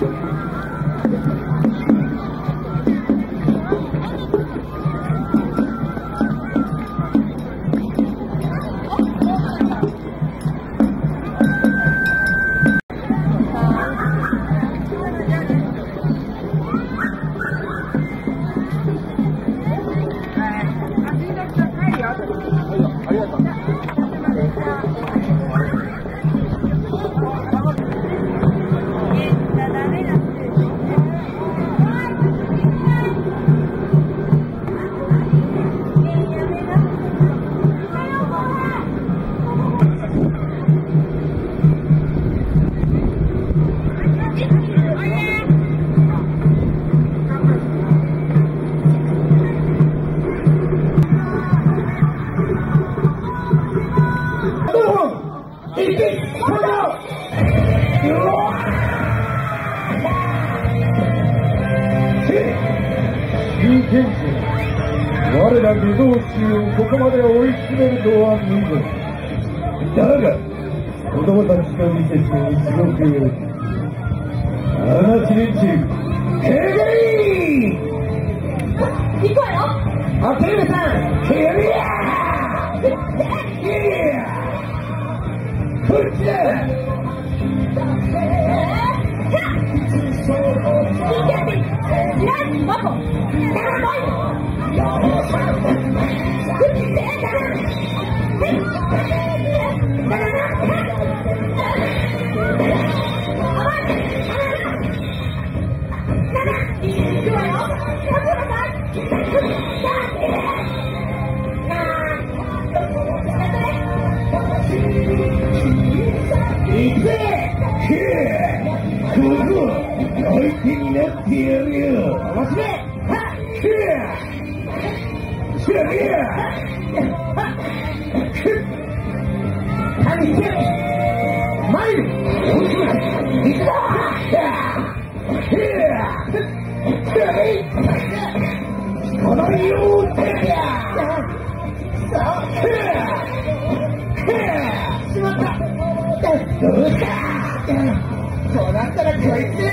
我ら御堂衆をここまで追い詰めるとは見事。だが子供たちの見せて地獄へ話連中ケゲリ行くわよ。 あ、テレビさんケリアこっちだ。相手になってやるよ。面白い。何してる。参る。おしまい。行くぞ。このようでしまった。どうしたそうなったらこいつ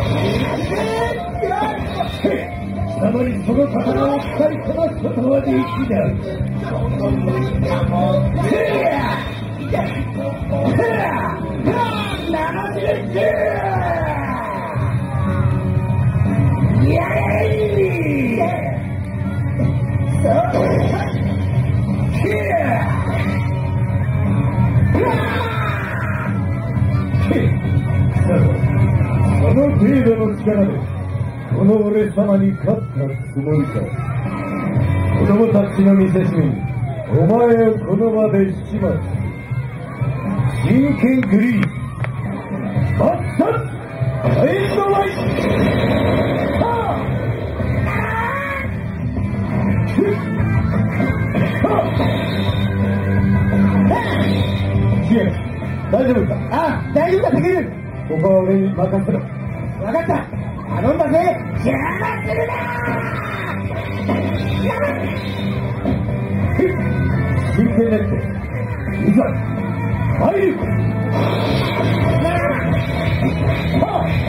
貴様にその刀を使いこなすことはできない。その程度の力でこの俺様に勝ったつもりか。子供たちの見せしめにお前をこの場で始末。真剣グリーンバッサッエンドライト。大丈夫か。ああ、大丈夫だ、できる。ここは俺に任せろ。分かった。頼んだぜ。邪魔するな真剣ネットいざ参る。